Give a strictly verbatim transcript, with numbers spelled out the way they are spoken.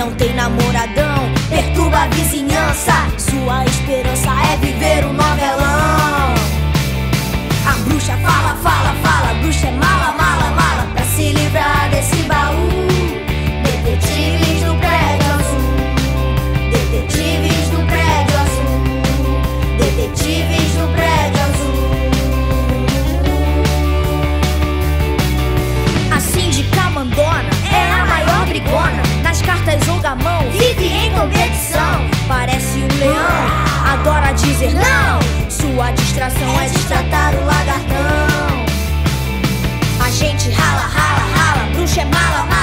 não tem namoradão, perturba a vizinhança. Sua esperança é viver um novelão. A bruxa fala, fala, fala, a bruxa é mala, mala, mala, pra se livrar desse baú. Detetives do prédio azul, detetives do prédio azul, detetives do prédio azul. A síndica mandona é a maior brigona, nas cartas ou gamão, vive em competição. Parece um leão, adora dizer não. Sua distração é destratar o lagartão. A gente rala, rala, rala, bruxa é mala, mala.